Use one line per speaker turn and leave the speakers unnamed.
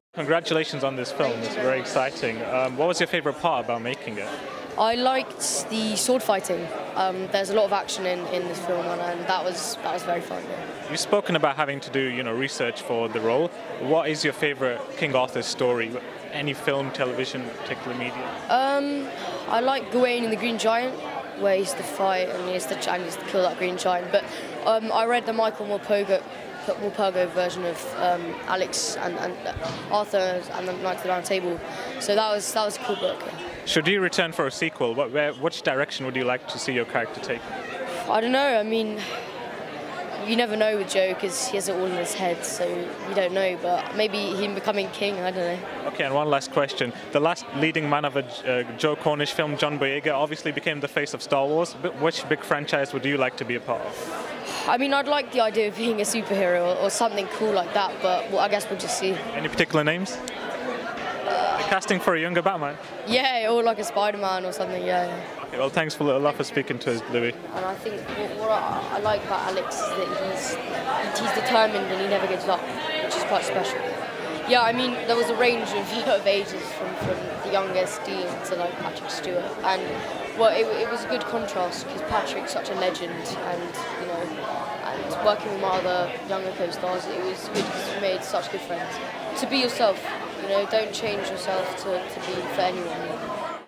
Congratulations on this film, it's very exciting. What was your favourite part about making it?
I liked the sword fighting. There's a lot of action in this film, and that was very fun. Yeah.
You've spoken about having to do, research for the role. What is your favourite King Arthur story? Any film, television, particular media?
I like Gawain and the Green Giant, where he has to fight and he has to kill that Green Giant. But I read the Michael Morpurgo version of Alex and Arthur and the Knights of the Round Table. So that was a cool book. Yeah.
Should you return for a sequel, which direction would you like to see your character take?
I don't know. I mean, you never know with Joe because he has it all in his head, so you don't know. But maybe him becoming king, I don't know.
Okay, and one last question. The last leading man of a Joe Cornish film, John Boyega, obviously became the face of Star Wars. Which big franchise would you like to be a part of?
I mean, I'd like the idea of being a superhero or something cool like that, but I guess we'll just see.
Any particular names? Casting for a younger Batman?
Yeah, or like a Spider-Man or something, yeah.
Okay, well, thanks a lot for speaking to us, Louis.
And I think what I like about Alex is that he's determined and he never gives up, which is quite special. Yeah, I mean, there was a range of ages from the youngest Dean to like Patrick Stewart, and well, it was a good contrast because Patrick's such a legend, and and working with my other younger co-stars, it was good because we made such good friends. To be yourself, don't change yourself to be for anyone.